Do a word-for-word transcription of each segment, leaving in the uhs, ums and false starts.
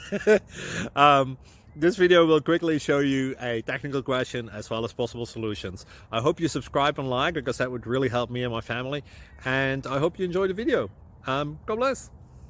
um, this video will quickly show you a technical question as well as possible solutions. I hope you subscribe and like, because that would really help me and my family. And I hope you enjoy the video. Um, God bless.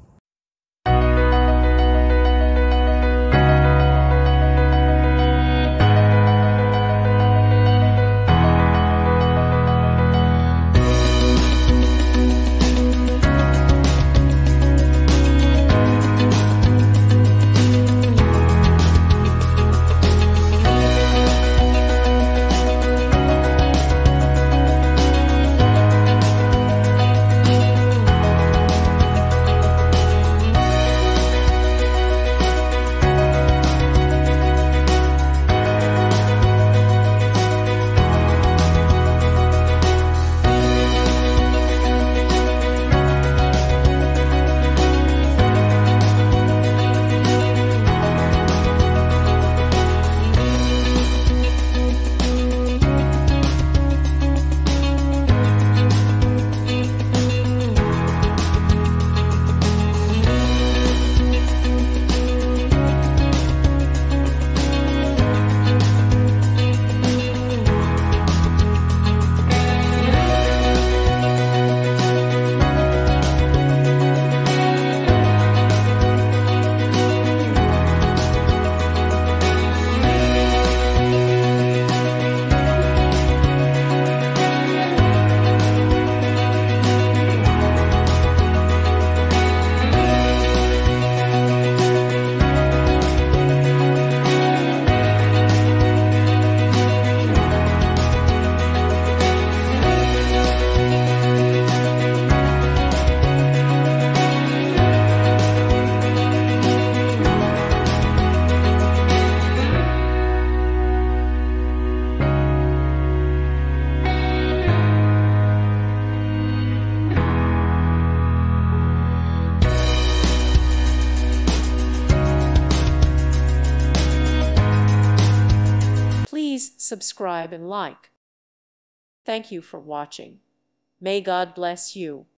Please subscribe and like. Thank you for watching. May God bless you.